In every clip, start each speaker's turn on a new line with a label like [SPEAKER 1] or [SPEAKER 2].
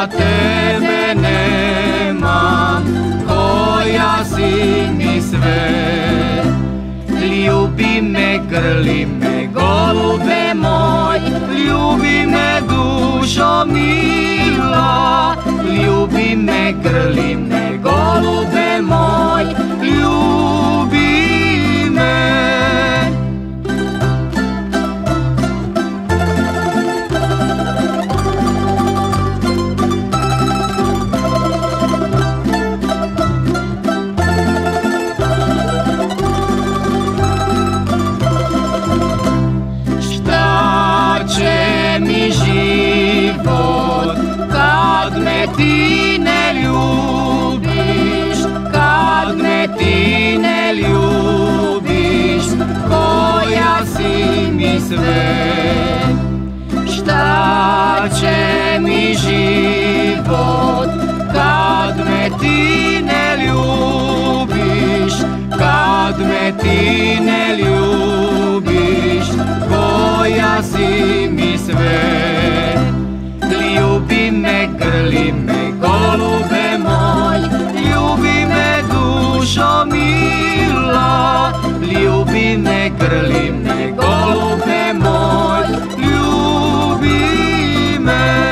[SPEAKER 1] da tebe nemam, koja si mi sve. Ljubi me, grli me, golube moj, ljubi me, dušo mila. Ljubi me, grli me, golube moj, ljubi me. Ti ne ljubiš, kad me ti ne ljubiš, koja si mi sve. Šta će mi život, kad me ti ne ljubiš, kad me ti ne ljubiš, koja si mi sve. Ljubi me, grli me, golube moj, ljubi me, dušo mila. Ljubi me, grli me, golube moj, ljubi me.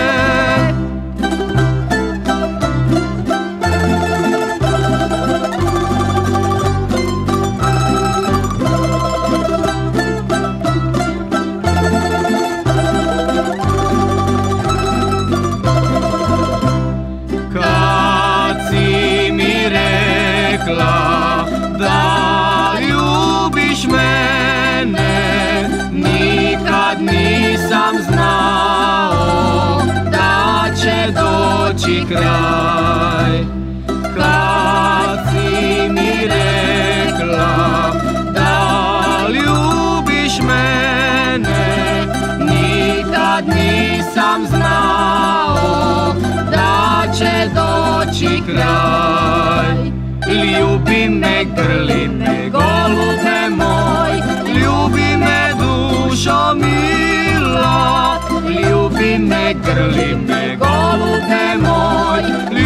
[SPEAKER 1] Da ljubiš mene, nikad nisam znao da će doći kraj. Kad si mi rekla da ljubiš mene, nikad nisam znao da će doći kraj. Ljubi me, grli me, golube moj, ljubi me, dušo mila. Ljubi me, grli me, golube moj,